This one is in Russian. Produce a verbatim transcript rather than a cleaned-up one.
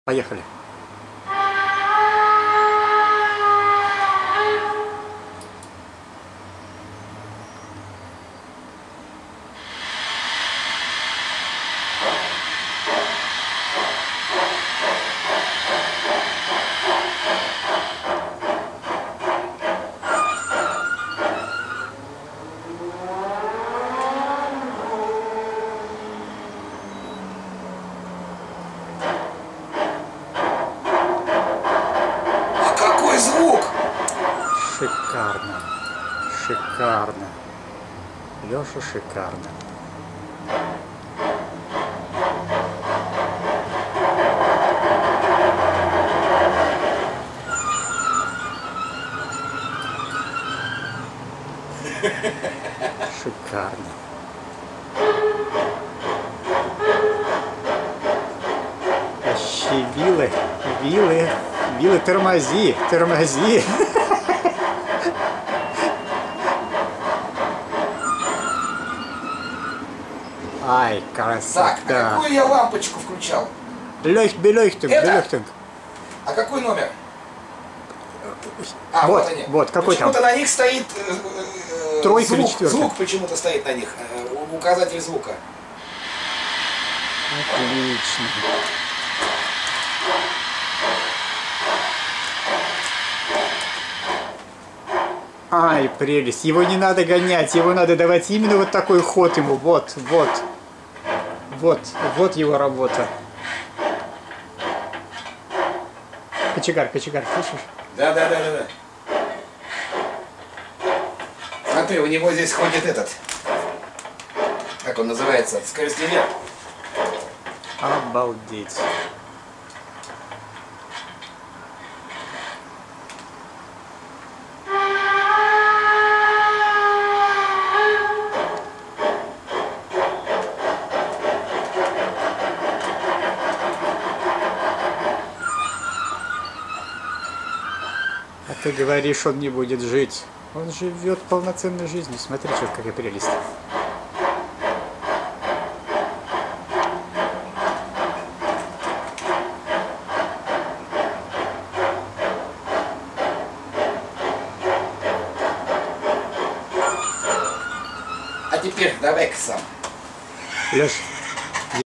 Поехали. Звук! Шикарно. Шикарно. Леша, шикарно. Шикарно. Вообще вилы, вилы, вилы, тормози, тормози. Ай, красота. Так, а какую я лампочку включал? Лёх, белёхтинг, Это? белёхтинг. А какой номер? А, вот, вот они. вот, какой там? Почему-то на них стоит э, э, Тройка звук, или четверка? звук почему-то стоит на них, э, указатель звука. Отлично. Ай, прелесть. Его не надо гонять, его надо давать именно вот такой ход ему. Вот, вот. Вот, вот его работа. Кочегар, кочегар, слышишь? Да, да, да, да, да. Смотри, у него здесь ходит этот, как он называется, скоростимер. Обалдеть. А ты говоришь, он не будет жить. Он живет полноценной жизнью. Смотри, что какая прелесть. А теперь давай-ка сам. Леш,